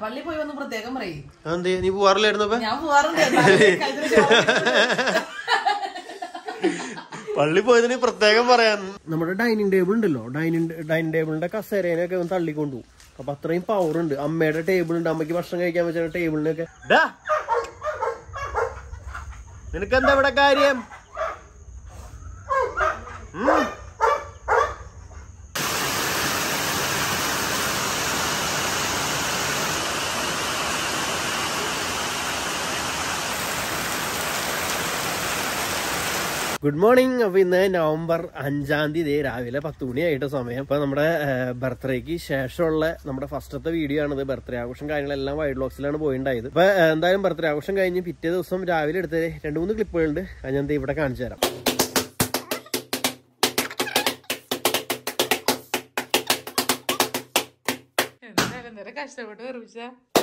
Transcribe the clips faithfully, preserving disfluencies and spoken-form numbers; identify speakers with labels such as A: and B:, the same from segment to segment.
A: പള്ളി പോയി വന്ന് പ്രത്യേകം പറയും.
B: നീ പോവാറില്ലായിരുന്നു?
A: ഞാൻ പോവാറുണ്ട്.
B: പള്ളി പോയതിന് പ്രത്യേകം പറയാൻ. നമ്മുടെ ഡൈനിങ് ടേബിൾ ഉണ്ടല്ലോ, ഡൈനിങ് ഡൈനിങ് ടേബിളിന്റെ കസേരേനൊക്കെ ഒന്ന് തള്ളിക്കൊണ്ടു. അപ്പൊ അത്രയും പവർ ഉണ്ട്. അമ്മയുടെ ടേബിൾ ഉണ്ട്, അമ്മയ്ക്ക് ഭക്ഷണം കഴിക്കാൻ പറ്റുന്ന ടേബിളിനൊക്കെ. നിനക്കെന്താ ഇവിടെ കാര്യം? Good morning. അപ്പൊ ഇന്ന് നവംബർ അഞ്ചാം തീയതി രാവിലെ പത്ത് മണിയായിട്ട് സമയം. അപ്പൊ നമ്മുടെ ബർത്ത്ഡേക്ക് ശേഷമുള്ള നമ്മുടെ ഫസ്റ്റത്തെ വീഡിയോ ആണിത്. ബർത്ത്ഡേ ആഘോഷം കാര്യങ്ങളെല്ലാം വൈഡ് വ്ലോഗ്സിലാണ് പോയിണ്ടായത്. അപ്പൊ എന്തായാലും ബർത്ത്ഡേ ആഘോഷം കഴിഞ്ഞ് പിറ്റേ ദിവസം രാവിലെ എടുത്തത് രണ്ട് മൂന്ന് ക്ലിപ്പുകളുണ്ട്. അത് ഞാൻ ഇവിടെ കാണിച്ചു തരാം.
A: കഷ്ടപ്പെട്ട് വെറുപ്പിച്ച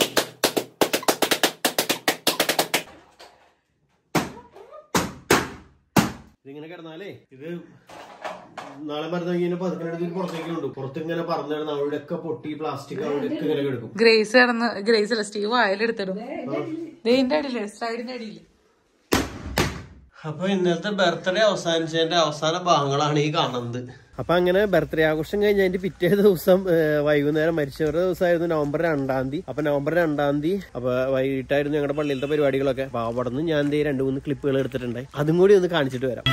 B: ഇതിങ്ങനെ കിടന്നാലേ ഇത് നാളെ മരുന്ന് പതുക്കിനടുത്ത് പുറത്തേക്ക് കൊണ്ടു. പുറത്തിങ്ങനെ പറഞ്ഞു കിടന്ന് അവിടെയൊക്കെ പൊട്ടി പ്ലാസ്റ്റിക് അവിടെയൊക്കെ ഇങ്ങനെ കിടക്കും.
A: ഗ്രേസ് കിടന്ന് ഗ്രേസ് അല്ല സ്റ്റീവ് വായിലെടുത്തിടും. ഇതിന്റെ അടിയില് സൈഡിന്റെ അടിയില്.
B: അപ്പൊ ഇന്നത്തെ ബർത്ത്ഡേ അവസാനിച്ചതിന്റെ അവസാന ഭാഗങ്ങളാണ് ഈ കാണുന്നത്. അപ്പൊ അങ്ങനെ ബർത്ത്ഡേ ആഘോഷം കഴിഞ്ഞ അതിന്റെ പിറ്റേ ദിവസം വൈകുന്നേരം മരിച്ചവരുടെ ദിവസമായിരുന്നു നവംബർ രണ്ടാം തീയതി. അപ്പൊ നവംബർ രണ്ടാം തീയതി അപ്പൊ വൈകിട്ടായിരുന്നു ഞങ്ങളുടെ പള്ളിയിലത്തെ പരിപാടികളൊക്കെ. അപ്പൊ അവിടെ നിന്ന് ഞാൻ ദേ രണ്ടു മൂന്ന് ക്ലിപ്പുകൾ എടുത്തിട്ടുണ്ടായി. അതും കൂടി ഒന്ന് കാണിച്ചിട്ട് വരാം.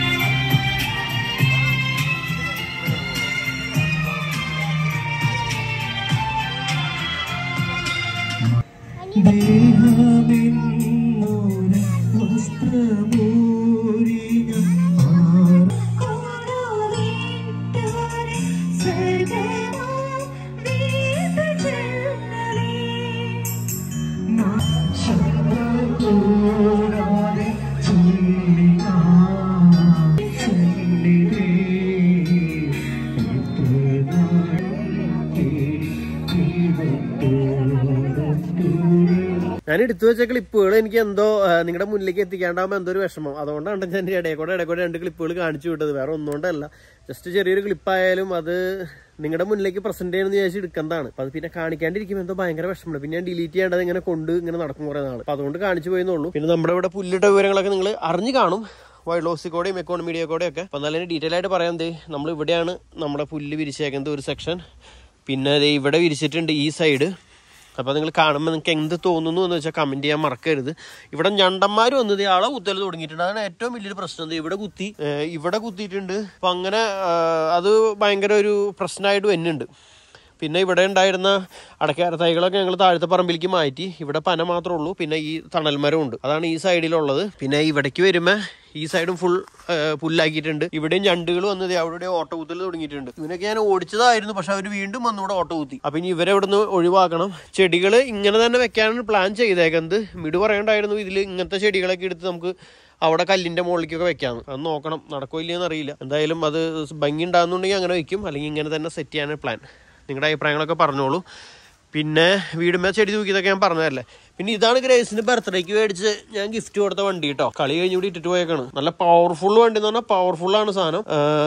B: ഞാൻ എടുത്തു വെച്ച ക്ലിപ്പുകൾ എനിക്ക് എന്തോ നിങ്ങളുടെ മുന്നിലേക്ക് എത്തിക്കാണ്ടാകുമ്പോൾ എന്തോ ഒരു വിഷമം. അതുകൊണ്ടാണ് ഞാൻ ഇടയ്ക്കൂടെ ഇടയ്ക്കൂടെ രണ്ട് ക്ലിപ്പുകൾ കാണിച്ചു വിട്ടത്. വേറെ ഒന്നുകൊണ്ടല്ല, ജസ്റ്റ് ചെറിയൊരു ക്ലിപ്പായാലും അത് നിങ്ങളുടെ മുന്നിലേക്ക് പ്രസന്റ് ചെയ്യണമെന്ന് വിചാരിച്ച് എടുക്കുന്നതാണ്. അത് പിന്നെ കാണിക്കാണ്ടിരിക്കുമ്പോൾ എന്തോ ഭയങ്കര വിഷമമാണ്. പിന്നെ ഞാൻ ഡിലീറ്റ് ചെയ്യേണ്ടത് ഇങ്ങനെ കൊണ്ട് ഇങ്ങനെ നടക്കും കുറേ നാൾ. അപ്പൊ അതുകൊണ്ട് കാണിച്ചു പോയെന്നുള്ളൂ. പിന്നെ നമ്മുടെ ഇവിടെ പുല്ലിട്ട വിവരങ്ങളൊക്കെ നിങ്ങൾ അറിഞ്ഞു കാണും, വൈഡ് ലോസിക്കോടെയും എക്കോണമി മീഡിയക്കോടെയും ഒക്കെ. അപ്പം നല്ല ഡീറ്റെയിൽ ആയിട്ട് പറയാൻ ദേ നമ്മൾ ഇവിടെയാണ് നമ്മുടെ പുല്ല് വിരിച്ചേക്കുന്നത് ഒരു സെക്ഷൻ. പിന്നെ ദേ ഇവിടെ വിരിച്ചിട്ടുണ്ട് ഈ സൈഡ്. അപ്പോൾ നിങ്ങൾ കാണുമ്പോൾ നിങ്ങൾക്ക് എന്ത് തോന്നുന്നു എന്ന് വെച്ചാൽ കമൻറ്റ് ചെയ്യാൻ മറക്കരുത്. ഇവിടെ ഞണ്ടന്മാർ വന്നത് ആളെ കുത്തൽ തുടങ്ങിയിട്ടുണ്ട്. അതാണ് ഏറ്റവും വലിയൊരു പ്രശ്നം. ഇവിടെ കുത്തി ഇവിടെ കുത്തിയിട്ടുണ്ട്. അപ്പം അങ്ങനെ അത് ഭയങ്കര ഒരു പ്രശ്നമായിട്ട് വരുന്നുണ്ട്. പിന്നെ ഇവിടെ ഉണ്ടായിരുന്ന അടയ്ക്കാര തൈകളൊക്കെ ഞങ്ങൾ താഴത്തെ പറമ്പിലേക്ക് മാറ്റി. ഇവിടെ പന മാത്രമേ ഉള്ളൂ. പിന്നെ ഈ തണൽമരം ഉണ്ട്, അതാണ് ഈ സൈഡിലുള്ളത്. പിന്നെ ഇവിടേക്ക് വരുമ്പോൾ ഈ സൈഡും ഫുൾ പുല്ലാക്കിയിട്ടുണ്ട്. ഇവിടെയും ഞണ്ടുകൾ വന്നത് അവിടെ ഓട്ടോ കുത്തൽ തുടങ്ങിയിട്ടുണ്ട്. ഇവനൊക്കെ ഞാൻ ഓടിച്ചതായിരുന്നു, പക്ഷെ അവർ വീണ്ടും വന്നിവിടെ ഓട്ടോ കുത്തി. അപ്പൊ ഇനി ഇവരെ ഇവിടെ നിന്ന് ഒഴിവാക്കണം. ചെടികൾ ഇങ്ങനെ തന്നെ വെക്കാനാണ് പ്ലാൻ ചെയ്തേക്കുന്നത്. മിടു പറയണ്ടായിരുന്നു ഇതിൽ ഇങ്ങനത്തെ ചെടികളൊക്കെ എടുത്ത് നമുക്ക് അവിടെ കല്ലിന്റെ മുകളിലേക്കൊക്കെ വെക്കാന്ന്. അത് നോക്കണം, നടക്കോ ഇല്ലയെന്ന് അറിയില്ല. എന്തായാലും അത് ഭംഗി ഉണ്ടാകുന്നുണ്ടെങ്കിൽ അങ്ങനെ വെക്കും, അല്ലെങ്കിൽ ഇങ്ങനെ തന്നെ സെറ്റ് ചെയ്യാനാണ് പ്ലാൻ. നിങ്ങളുടെ അഭിപ്രായങ്ങളൊക്കെ പറഞ്ഞോളൂ. പിന്നെ വീടുമേ ചെടി തൂക്കിയതൊക്കെ ഞാൻ പറഞ്ഞതല്ലേ. പിന്നെ ഇതാണ് ഗ്രേസിന് ബർത്ത്ഡേക്ക് മേടിച്ച് ഞാൻ ഗിഫ്റ്റ് കൊടുത്ത വണ്ടി കേട്ടോ. കളി കഴിഞ്ഞ് കൂടി ഇട്ടിട്ട് പോയേക്കാണ്. നല്ല പവർഫുൾ വണ്ടി എന്ന് പറഞ്ഞാൽ പവർഫുള്ളാണ് സാധനം.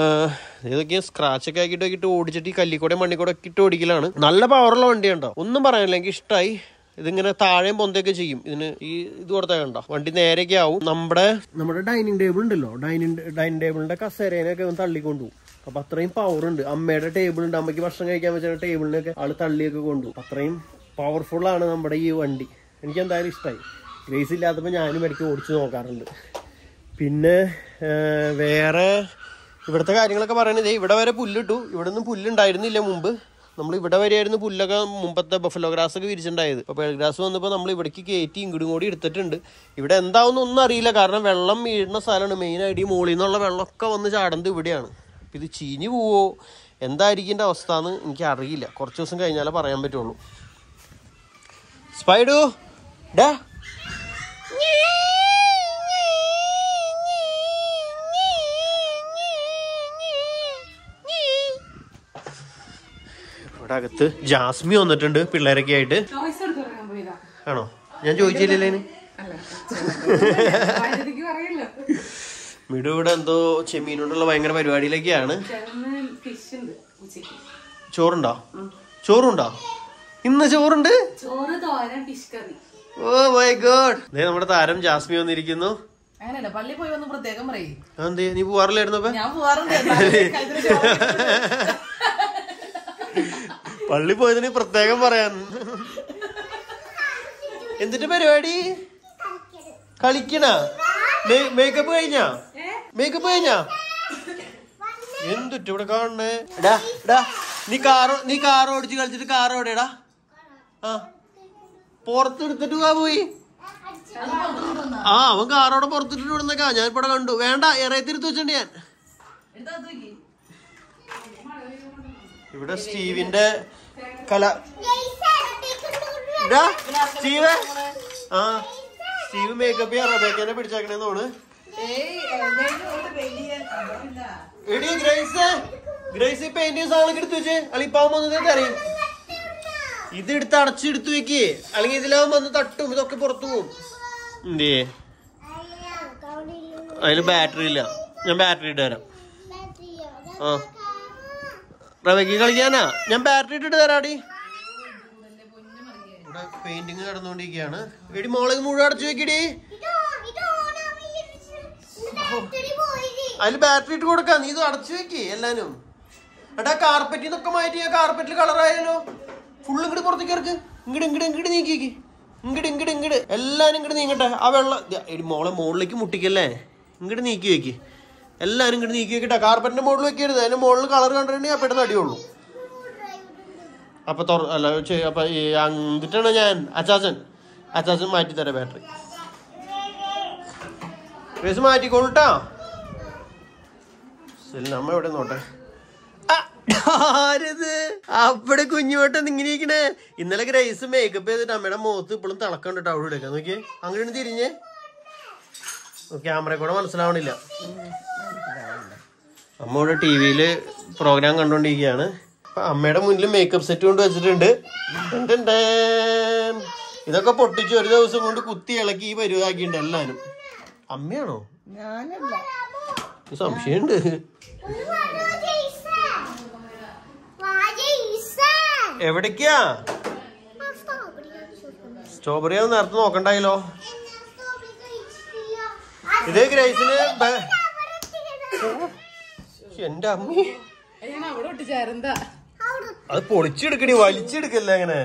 B: ഇതൊക്കെ സ്ക്രാച്ച് ഒക്കെ ആക്കിയിട്ട് ഇട്ട് ഓടിച്ചിട്ട് ഈ കല്ലിക്കൂടെ മണ്ണിക്കൂടെ ഒക്കെ ഇട്ട് ഓടിക്കലാണ്. നല്ല പവറുള്ള വണ്ടി ഉണ്ടോ, ഒന്നും പറയാനില്ല, എനിക്ക് ഇഷ്ടമായി. ഇതിങ്ങനെ താഴെയും പൊന്തൊക്കെ ചെയ്യും. ഇതിന് ഈ ഇത് കൊടുത്താൽ കണ്ടോ വണ്ടി നേരെയൊക്കെ ആവും. നമ്മുടെ നമ്മുടെ ഡൈനിങ് ടേബിൾ ഉണ്ടല്ലോ, ഡൈനിങ് ഡൈനിങ് ടേബിളിന്റെ കസേരേനൊക്കെ ഒന്ന് തള്ളിക്കൊണ്ടു. അപ്പൊ അത്രയും പവർ ഉണ്ട്. അമ്മയുടെ ടേബിൾ ഉണ്ട്, അമ്മയ്ക്ക് ഭക്ഷണം കഴിക്കാൻ പറ്റുന്ന ടേബിളിനൊക്കെ ആള് തള്ളിയൊക്കെ കൊണ്ടു. അത്രയും പവർഫുൾ ആണ് നമ്മുടെ ഈ വണ്ടി. എനിക്ക് എന്തായാലും ഇഷ്ടമായി. ഗ്രേസ് ഇല്ലാത്തപ്പോൾ ഞാനും ഇടയ്ക്ക് ഓടിച്ചു നോക്കാറുണ്ട്. പിന്നെ വേറെ ഇവിടുത്തെ കാര്യങ്ങളൊക്കെ പറയണത് ഇവിടെ വരെ പുല്ലിട്ടു. ഇവിടെ ഒന്നും പുല്ലുണ്ടായിരുന്നില്ല മുമ്പ്. നമ്മൾ ഇവിടെ വരെയായിരുന്നു പുല്ലൊക്കെ മുമ്പത്തെ ബഫലോ ഗ്രാസ് ഒക്കെ വിരിച്ചിട്ടുണ്ടായത്. അപ്പോൾ പേൾ ഗ്രാസ് വന്നപ്പോൾ നമ്മൾ ഇവിടേക്ക് കയറ്റി ഇങ്ങോട്ടും കൂടി എടുത്തിട്ടുണ്ട്. ഇവിടെ എന്താവുന്ന ഒന്നും അറിയില്ല, കാരണം വെള്ളം വീഴുന്ന സ്ഥലമാണ് മെയിനായിട്ട്. ഈ മുകളിൽ നിന്നുള്ള വെള്ളമൊക്കെ വന്ന് ചാടുന്നത് ഇവിടെയാണ്. ഇത് ചീഞ്ഞു പോവോ എന്തായിരിക്കും എൻ്റെ അവസ്ഥ എന്ന് എനിക്കറിയില്ല. കുറച്ച് ദിവസം കഴിഞ്ഞാലേ പറയാൻ പറ്റുള്ളൂ. സ്പൈഡു ഡാ ഇവിടെ അകത്ത് ജാസ്മി വന്നിട്ടുണ്ട് പിള്ളേരൊക്കെ ആയിട്ട്. ആണോ? ഞാൻ ചോദിച്ചില്ലല്ലേ. മിടു ഇവിടെ എന്തോ ചെമ്മീനോടുള്ള ഭയങ്കര പരിപാടിയിലൊക്കെയാണ്. ചോറുണ്ടോ? ചോറുണ്ടോ? ഇന്ന് ചോറുണ്ട്.
A: ചോറ്, തോരൻ, fish curry.
B: Oh my god. നമ്മുടെ താരം ജാസ്മി വന്നിരിക്കുന്നു.
C: അങ്ങനെയല്ല, പള്ളി പോയി വന്ന് പ്രത്യേകം പറയും.
B: എന്ത് നീ പോവാറില്ലായിരുന്നു?
C: ഞാൻ പോവാറുണ്ട്.
B: പള്ളി പോയതിന് പ്രത്യേകം പറയാൻ. എന്തിന്റെ പരിപാടി? കളിക്കണ? മേക്കപ്പ് കഴിഞ്ഞാ? മേക്കപ്പ് കഴിഞ്ഞാ? എന്തുട്ട് ഇവിടെ കാണണേ? എടാ എടാ നീ കാറ് നീ കാർ ഓടിച്ച് കളിച്ചിട്ട് കാർ ഓടേടാ. ആ പുറത്തെടുത്തിട്ട് വാ പോയി. ആ അവൻ കാറോടെ പുറത്തിട്ട് വിടുന്നേക്കാ. ഞാൻ ഇപ്പൊ കണ്ടു. വേണ്ട, ഇറയത്തിരുത്ത് വെച്ചിട്ടുണ്ട് ഞാൻ. ഇവിടെ സ്റ്റീവിന്റെ കല. സ്റ്റീവ് ആ സ്റ്റീവ് മേക്കപ്പ് ചെയ്യാൻ റബേക്കനെ പിടിച്ചേക്കണേന്ന് തോന്നുന്നു. എടി ഗ്രേസ് ഗ്രേസ് പെയിന്റ് സാധനം എടുത്തു വെച്ചേ. അളിപ്പാവൻ വന്നത് അറിയും. ഇത് എടുത്ത് അടച്ചെടുത്തു വെക്ക്, അല്ലെങ്കിൽ ഇതിലാവും വന്ന് തട്ടും, ഇതൊക്കെ പുറത്തു പോവും. എന്തേ അതില് ബാറ്ററി ഇല്ല. ഞാൻ ബാറ്ററി ഇട്ട് തരാം. ആ റബേക്ക് കളിക്കാനാ? ഞാൻ ബാറ്ററി ഇട്ടിട്ട് തരാടി. ഇവിടെ പെയിന്റിങ് നടന്നുകൊണ്ടിരിക്കുകയാണ്. എടി മോളെ മുഴുവൻ അടച്ചു വെക്കടി. അതില് ബാറ്ററി ഇട്ട് കൊടുക്കാം. നീ ഇത് അടച്ചു വെക്ക് എല്ലാനും. എടാ കാർപ്പറ്റിൽ നിന്നൊക്കെ മാറ്റി. ഞാൻ കാർപ്പറ്റിൽ കളറായാലോ. ഫുള്ള് ഇങ്ങോട്ട് പുറത്തേക്ക് ഇറക്ക്. ഇങ്ങോട്ട് ഇങ്ങോട്ട് ഇങ്ങോട്ട് നീക്കിക്ക്. ഇങ്ങോട്ട് ഇങ്ങോട്ട് ഇങ്ങോട്ട് എല്ലാരും ഇങ്ങോട്ട് നീങ്ങട്ടെ. ആ വെള്ളം എടി മോളെ മുകളിലേക്ക് മുട്ടിക്കല്ലേ. ഇങ്ങോട്ട് നീക്കി വെക്ക്. എല്ലാരും ഇങ്ങോട്ട് നീക്കി വെക്കട്ടെ. കാർപ്പറ്റിന്റെ മുകളിൽ വെക്കരുത്. അതിന്റെ മുകളിൽ കളർ കണ്ടിട്ടുണ്ടെങ്കിൽ ആ പെട്ടെന്ന് അടിയുള്ളൂ. അപ്പൊ തുറ അല്ല അപ്പൊ എന്നിട്ടാണ് ഞാൻ അച്ചാച്ചൻ അച്ചാച്ചൻ മാറ്റി തരാം ബാറ്ററി. ഗ്രേസ് മാറ്റിക്കോളൂട്ടാ. ശരി നമ്മ എവിടെ നോട്ടെ. ആരത് അവിടെ കുഞ്ഞുവട്ടം ഇങ്ങനെ ഇരിക്കണേ. ഇന്നലെ ഗ്രേസ് മേക്കപ്പ് ചെയ്തിട്ട് അമ്മയുടെ മുഖത്ത് ഇപ്പോഴും തിളക്കണ്ടിട്ട് അവിടെ എടുക്കാം. നോക്കിയേ അങ്ങനെ തിരിഞ്ഞേ. ക്യാമറ കൂടെ മനസ്സിലാവണില്ല. അമ്മ ഇവിടെ ടി വിയില് പ്രോഗ്രാം കണ്ടോണ്ടിരിക്കുകയാണ്. അപ്പൊ അമ്മയുടെ മുന്നിൽ മേക്കപ്പ് സെറ്റ് കൊണ്ട് വെച്ചിട്ടുണ്ട്. ഇതൊക്കെ പൊട്ടിച്ച് ഒരു ദിവസം കൊണ്ട് കുത്തി ഇളക്കി ഈ പരിവാക്കിണ്ട് എല്ലാരും. അമ്മയാണോ? സംശയമുണ്ട്. എവിടേക്കാ? സ്ട്രോബെറി ആവും നേരത്തെ നോക്കണ്ടായല്ലോ. ഇത് ഗ്രേസിന് എന്റെ അമ്മ അത് പൊളിച്ചെടുക്കണി, വലിച്ചെടുക്കല്ലേ അങ്ങനെ.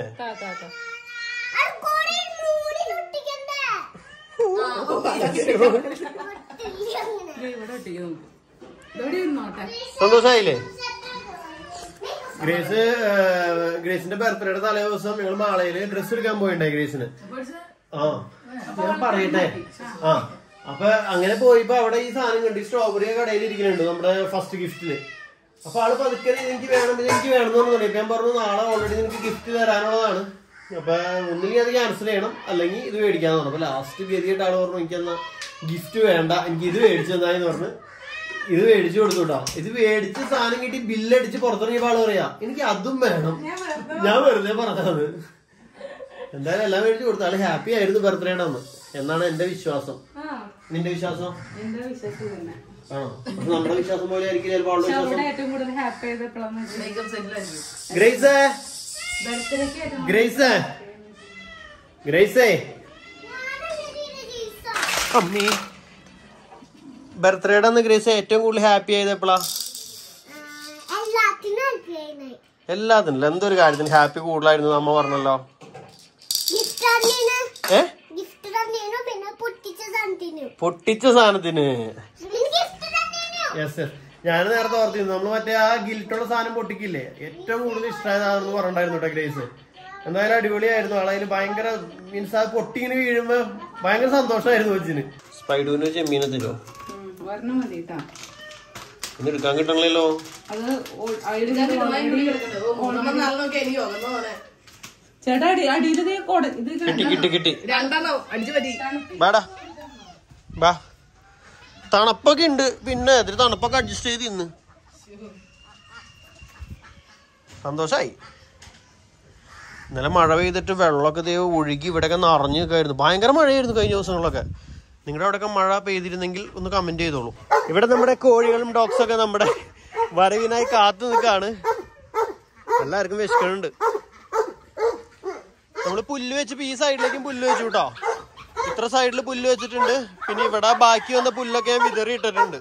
B: സന്തോഷായില്ലേ? ഗ്രേസ് ഗ്രേസിന്റെ ബർത്ത്ഡേയുടെ തലേ ദിവസം ഞങ്ങൾ മാളയില് ഡ്രസ് എടുക്കാൻ പോയിണ്ടായി ഗ്രേസിന്. ആ ഞാൻ പറയട്ടെ. ആ അപ്പൊ അങ്ങനെ പോയിപ്പോ അവിടെ ഈ സാധനം കണ്ടു. സ്ട്രോബെറി കടയിൽ ഇരിക്കുന്നുണ്ട് നമ്മുടെ ഫസ്റ്റ് ഗിഫ്റ്റില്. അപ്പൊ ആള് പതുക്കെ എനിക്ക് വേണം എനിക്ക് വേണം എന്ന് പറഞ്ഞു. ഞാൻ പറഞ്ഞു നാളെ ഓൾറെഡി നിനക്ക് ഗിഫ്റ്റ് തരാനുള്ളതാണ്. അപ്പൊ ഒന്നുകിൽ അത് ക്യാൻസൽ ചെയ്യണം, അല്ലെങ്കിൽ ഇത് മേടിക്കാന്ന് പറഞ്ഞു. അപ്പൊ ലാസ്റ്റ് ഗതിയായിട്ട് ആള് പറഞ്ഞു എനിക്കെന്നാ ഗിഫ്റ്റ് വേണ്ട, എനിക്ക് ഇത് മേടിച്ചു തന്നാന്ന് പറഞ്ഞു. ഇത് മേടിച്ചു കൊടുത്തു കേട്ടോ. ഇത് മേടിച്ച് സാധനം കിട്ടി ബില്ലടിച്ച് പുറത്തിറങ്ങിയപ്പോ ആള് പറയാ എനിക്ക് അതും വേണം. ഞാൻ വെറുതെ പറഞ്ഞത്. എന്തായാലും എല്ലാം മേടിച്ചു കൊടുത്തു. ആള് ഹാപ്പി ആയിരുന്നു ബർത്ത്ഡേയുടെ അന്ന് എന്നാണ് എന്റെ വിശ്വാസം. നിന്റെ വിശ്വാസം ആണോ? നമ്മുടെ വിശ്വാസം പോലെ ആയിരിക്കും ചിലപ്പോ അവളുടെ വിശ്വാസം. ഗ്രേസേ ഗ്രേസേ ഗ്രേസേ അമ്മീ ബർത്ത്ഡേയുടെ അന്ന് ഗ്രേസ് ഏറ്റവും കൂടുതൽ ഹാപ്പി ആയത് എപ്പോഴാ? എല്ലാത്തിനും എന്തൊരു കാര്യത്തിന് ഹാപ്പി കൂടുതലായിരുന്നു അമ്മ പറഞ്ഞല്ലോ. ഏ പൊട്ടിച്ച സാധനത്തിന് യെസ് യെസ് ഞാൻ നേരത്തെ ഓർത്തിരുന്നു. നമ്മള് മറ്റേ ആ ഗിൽട്ടുള്ള സാധനം പൊട്ടിക്കില്ലേ, ഏറ്റവും കൂടുതൽ ഇഷ്ടമായതാണെന്ന് പറഞ്ഞിട്ടുണ്ടായിരുന്നു കേട്ടോ ഗ്രേസ്. എന്തായാലും അടിപൊളിയായിരുന്നു. ആളതിൽ ഭയങ്കര മീൻസ് അത് പൊട്ടിങ്ങനെ വീഴുമ്പോ ഭയങ്കര സന്തോഷമായിരുന്നു വെച്ചിന്. സ്പൈഡുവിന് ചെമ്മീനത്തിലോ ഇന്ന് എടുക്കാൻ കിട്ടണല്ലോ. കിട്ടി കിട്ടി ബാടാ ബാ. തണുപ്പൊക്കെ ഉണ്ട്, പിന്നെ അതിൽ തണുപ്പൊക്കെ അഡ്ജസ്റ്റ് ചെയ്ത് ഇന്ന് സന്തോഷായി. ഇന്നലെ മഴ പെയ്തിട്ട് വെള്ളമൊക്കെ ദേ ഒഴുകി ഇവിടെയൊക്കെ നിറഞ്ഞു നിൽക്കായിരുന്നു. ഭയങ്കര മഴയായിരുന്നു കഴിഞ്ഞ ദിവസങ്ങളിലൊക്കെ. നിങ്ങളുടെ അവിടെയൊക്കെ മഴ പെയ്തിരുന്നെങ്കിൽ ഒന്ന് കമന്റ് ചെയ്തോളൂ. ഇവിടെ നമ്മുടെ കോഴികളും ഡോഗ്സൊക്കെ നമ്മുടെ വരവിനായി കാത്തു നിൽക്കാണ്. എല്ലാവർക്കും വിശക്കുന്നുണ്ട്. നമ്മള് പുല്ല് വെച്ചപ്പോ ഈ സൈഡിലേക്കും പുല്ല് വെച്ചു കേട്ടോ. ഇത്ര സൈഡിൽ പുല്ല് വെച്ചിട്ടുണ്ട്. പിന്നെ ഇവിടെ ബാക്കി വന്ന പുല്ലൊക്കെ ഞാൻ വിതറി ഇട്ടിട്ടുണ്ട്.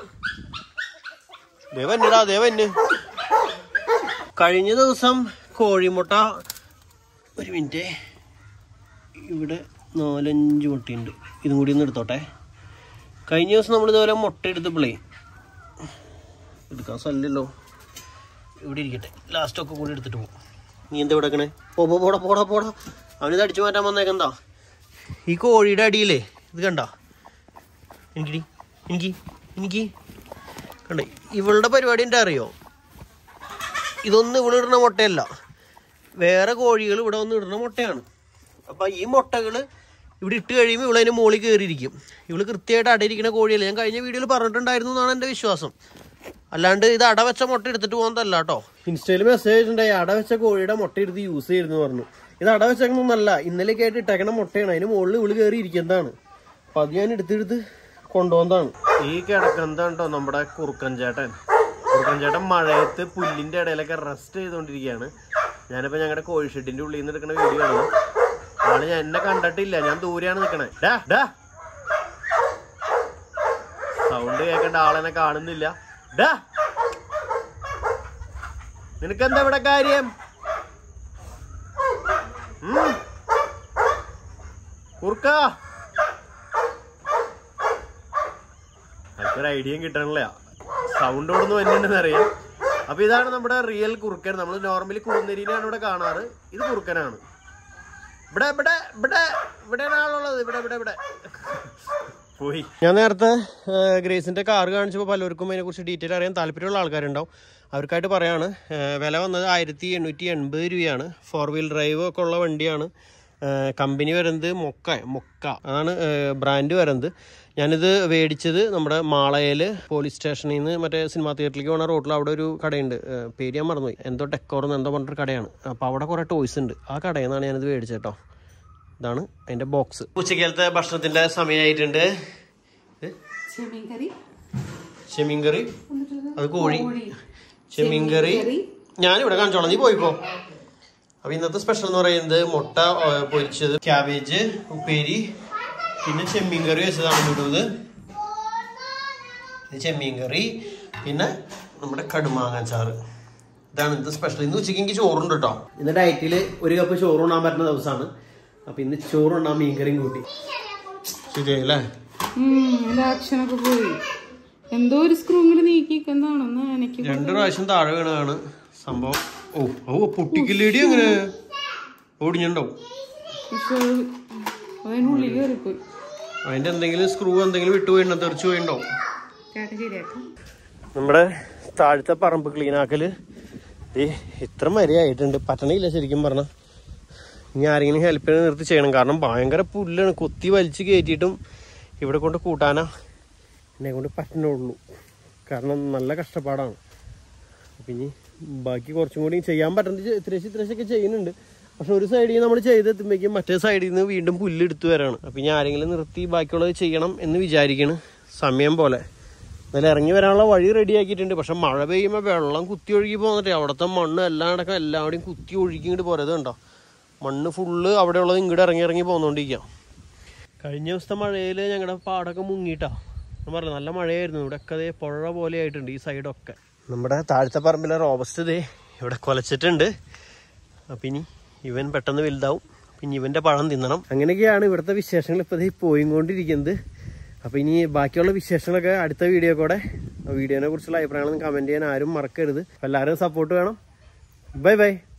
B: ദേവന്നിടാ ദേവന്ന്. കഴിഞ്ഞ ദിവസം കോഴിമുട്ട ഒരു മിനിറ്റ്, ഇവിടെ നാലഞ്ച് മുട്ടയുണ്ട്. ഇതും കൂടി ഒന്ന് എടുത്തോട്ടെ. കഴിഞ്ഞ ദിവസം നമ്മൾ ഇതുപോലെ മുട്ട എടുത്തപ്പോളേ എടുക്കാൻ സ്ഥലമില്ലല്ലോ, ഇവിടെ ഇരിക്കട്ടെ, ലാസ്റ്റൊക്കെ കൂടി എടുത്തിട്ട് പോകും. നീ എന്താ ഇവിടെ വെക്കണേ? പോ പോടാ പോടാ പോടാ. അവനിത് അടിച്ചു മാറ്റാൻ വന്നേക്കെന്താ? ഈ കോഴിയുടെ അടിയിലേ ഇത് കണ്ട, എനിക്ക് എനിക്ക് എനിക്ക് കണ്ടേ. ഇവളുടെ പരിപാടി എന്താ അറിയോ? ഇതൊന്നും ഇവിടെ ഇടുന്ന മുട്ടയല്ല, വേറെ കോഴികൾ ഇവിടെ വന്ന് ഇടുന്ന മുട്ടയാണ്. അപ്പം ഈ മുട്ടകൾ ഇവിടെ ഇട്ട് കഴിയുമ്പോൾ ഇവളതിന് മുകളിൽ കയറിയിരിക്കും. ഇവള് കൃത്യമായിട്ട് അടയിരിക്കുന്ന കോഴിയല്ല. ഞാൻ കഴിഞ്ഞ വീഡിയോയിൽ പറഞ്ഞിട്ടുണ്ടായിരുന്നു എന്നാണ് എൻ്റെ വിശ്വാസം. അല്ലാണ്ട് ഇത് അടവെച്ച മുട്ട എടുത്തിട്ട് പോകുന്നതല്ല കേട്ടോ. ഇൻസ്റ്റയിൽ മെസ്സേജ് ഉണ്ടായി, അടവെച്ച കോഴിയുടെ മുട്ട എടുത്ത് യൂസ് ചെയ്യുന്നു പറഞ്ഞു. ഇത് അടവെച്ചൊന്നല്ല, ഇന്നലേക്ക് ആയിട്ട് ഇട്ടേക്കണ മുട്ടയാണ്. അതിന് മുകളിൽ ഇവള് കയറി ഇരിക്കുന്നതാണ്. അപ്പം അത് ഞാൻ എടുത്തെടുത്ത് കൊണ്ടുപോകുന്നതാണ്. ഈ കിടക്കുന്നതാണ് കേട്ടോ നമ്മുടെ കുറുക്കൻ ചേട്ടൻ. കുറുക്കൻ ചേട്ടൻ മഴയത്ത് പുല്ലിൻ്റെ ഇടയിലൊക്കെ റെസ്റ്റ് ചെയ്തുകൊണ്ടിരിക്കുകയാണ്. ഞാനിപ്പോൾ ഞങ്ങളുടെ കോഴി ഷെഡിൻ്റെ ഉള്ളിൽ നിന്ന് എടുക്കുന്ന വീഡിയോ ആണ്. ആള് ഞാൻ എന്നെ കണ്ടിട്ടില്ല, ഞാൻ ദൂരെയാണ് നിൽക്കണേ. ഡാ ഡാ സൗണ്ട് കേൾക്കേണ്ട, ആളെന്നെ കാണുന്നില്ല. ഡാ നിനക്കെന്താ ഇവിടെ കാര്യം? കുറുക്ക അതൊരു ഐഡിയയും കിട്ടണില്ല, സൗണ്ട് ഓടുന്ന് വരുന്നുണ്ടെന്ന് അറിയാം. അപ്പൊ ഇതാണ് നമ്മുടെ റിയൽ കുറുക്കൻ. നമ്മൾ നോർമലി കുറുനരിനെയാണ് ഇവിടെ കാണാറ്, ഇത് കുറുക്കനാണ്. ഇവിടെ ഇവിടെ ഇവിടെ ഇവിടെയാണ് ആളുള്ളത്. ഇവിടെ ഇവിടെ ഇവിടെ പോയി. ഞാൻ നേരത്തെ ഗ്രേസിന്റെ കാർ കാണിച്ചപ്പോൾ പലർക്കും അതിനെക്കുറിച്ച് ഡീറ്റെയിൽ അറിയാൻ താല്പര്യമുള്ള ആൾക്കാരുണ്ടാവും. അവർക്കായിട്ട് പറയാണ്, വില വന്നത് ആയിരത്തി എണ്ണൂറ്റി എൺപത് രൂപയാണ്. ഫോർ വീൽ ഡ്രൈവ് ഒക്കെ ഉള്ള വണ്ടിയാണ്. കമ്പനി വരുന്നത് മൊക്ക മൊക്ക അതാണ് ബ്രാൻഡ് വരുന്നത്. ഞാനിത് മേടിച്ചത് നമ്മുടെ മാളയിൽ പോലീസ് സ്റ്റേഷനിൽ നിന്ന് മറ്റേ സിനിമാ തിയേറ്ററിലേക്ക് പോകുന്ന റോഡിൽ അവിടെ ഒരു കടയുണ്ട്, പേര് ഞാൻ മറന്നുപോയി, എന്തോ ഡെക്കോർന്ന് എന്തോ പറഞ്ഞൊരു കടയാണ്. അപ്പോൾ അവിടെ കുറേ ടോയ്സ് ഉണ്ട്. ആ കടയിൽ നിന്നാണ് ഞാനിത് മേടിച്ചത് കേട്ടോ. ഇതാണ് അതിൻ്റെ ബോക്സ്. ഉച്ചക്കാലത്തെ ഭക്ഷണത്തിൻ്റെ സമയമായിട്ടുണ്ട്. ചെമ്മീൻ കറി, അത് കോഴി ചെമ്മീൻ കറി ഞാനിവിടെ കാണിച്ചോളാം, നീ പോയിക്കോ. അപ്പൊ ഇന്നത്തെ സ്പെഷ്യൽ എന്ന് പറയുന്നത് മുട്ട പൊരിച്ചത്, ക്യാബേജ് ഉപ്പേരി, പിന്നെ ചെമ്മീൻ കറി വെച്ചതാണ് ഇടുന്നത്. ചെമ്മീൻ കറി, പിന്നെ നമ്മുടെ കടുമാങ്ങാച്ചാറ്. ഇതാണ് ഇന്നത്തെ സ്പെഷ്യൽ. ഇന്ന് ഉച്ചയ്ക്ക് എനിക്ക് ചോറുണ്ട് കേട്ടോ. ഇന്ന് ഡയറ്റിൽ ഒരു കപ്പ് ചോറ് ഉണ്ണാൻ പറ്റുന്ന ദിവസമാണ്. അപ്പൊ ഇന്ന് ചോറുണ്ണാൻ മീൻകറിയും കൂട്ടി. ശരിയല്ലേ?
A: ആക്ഷനൊക്കെ പോയി. എന്തോ ഒരു സ്ക്രൂ നീക്കിന്നാണെന്ന് എനിക്ക്
B: രണ്ടു പ്രാവശ്യം താഴെ വീണതാണ് സംഭവം. ഓ ഓ പൊട്ടിക്കില്ലേടി, അങ്ങനെ ഓടിഞ്ഞുണ്ടാവും.
A: അതിനുള്ളിൽ കയറിപ്പോയി.
B: അതിന്റെ എന്തെങ്കിലും സ്ക്രൂ എന്തെങ്കിലും വിട്ടുപോയിണ്ടോ, തെറിച്ചു പോയിണ്ടാവും. നമ്മുടെ താഴത്തെ പറമ്പ് ക്ലീനാക്കല് ഇത്ര മര്യാദയായിട്ടുണ്ട്. പറ്റണില്ല ശരിക്കും പറഞ്ഞ. ഇനി ആരെങ്കിലും ഹെൽപ്പ് ചെയ്ത് നിർത്തി ചെയ്യണം. കാരണം ഭയങ്കര പുല്ലാണ്, കൊത്തി വലിച്ച് കയറ്റിയിട്ടും ഇവിടെ കൊണ്ട് കൂട്ടാനാ എന്നെ കൊണ്ട് പറ്റണുള്ളൂ. കാരണം നല്ല കഷ്ടപ്പാടാണ്. അപ്പം ഇനി ബാക്കി കുറച്ചും കൂടി ചെയ്യാൻ പറ്റുന്നത് ഇത്രേശ് ഇത്രേശൊക്കെ ചെയ്യുന്നുണ്ട്. പക്ഷെ ഒരു സൈഡിൽ നിന്ന് നമ്മൾ ചെയ്തെത്തുമ്പോഴേക്കും മറ്റേ സൈഡിൽ നിന്ന് വീണ്ടും പുല്ല് എടുത്തു വരാണ്. അപ്പം ഇനി ആരെങ്കിലും നിർത്തി ബാക്കിയുള്ളത് ചെയ്യണം എന്ന് വിചാരിക്കണം സമയം പോലെ. എന്നാലും ഇറങ്ങി വരാനുള്ള വഴി റെഡിയാക്കിയിട്ടുണ്ട്. പക്ഷെ മഴ പെയ്യുമ്പോൾ വെള്ളം കുത്തി ഒഴുകി പോകുന്നിട്ട് അവിടുത്തെ മണ്ണ് എല്ലാം അടക്കം എല്ലാവരുടെയും കുത്തി ഒഴുകി ഇങ്ങോട്ട് പോരത് കണ്ടോ. മണ്ണ് ഫുള്ള് അവിടെയുള്ളത് ഇങ്ങോട്ട് ഇറങ്ങി ഇറങ്ങി പോകുന്നോണ്ടിരിക്കാം. കഴിഞ്ഞ ദിവസത്തെ മഴയിൽ ഞങ്ങളുടെ പാടൊക്കെ മുങ്ങിയിട്ടാ. ഞാൻ പറഞ്ഞില്ല, നല്ല മഴയായിരുന്നു. ഇവിടെയൊക്കെ അതേ പുഴ പോലെ ആയിട്ടുണ്ട് ഈ സൈഡൊക്കെ. നമ്മുടെ താഴത്തെ പറമ്പിലെ റോബസ്റ്റ് ദേ ഇവിടെ കൊലച്ചിട്ടുണ്ട്. അപ്പം ഇനി ഇവൻ പെട്ടെന്ന് വലുതാവും, പിന്നെ ഇവൻ്റെ പഴം തിന്നണം. അങ്ങനെയൊക്കെയാണ് ഇവിടുത്തെ വിശേഷങ്ങൾ ഇപ്പോൾ ദേ പോയിക്കൊണ്ടിരിക്കുന്നത്. അപ്പോൾ ഇനി ബാക്കിയുള്ള വിശേഷങ്ങളൊക്കെ അടുത്ത വീഡിയോ കൂടെ. വീഡിയോനെ കുറിച്ചുള്ള അഭിപ്രായങ്ങളൊന്നും കമൻറ്റ് ചെയ്യാൻ ആരും മറക്കരുത്. എല്ലാവരും സപ്പോർട്ട് വേണം. Bye by.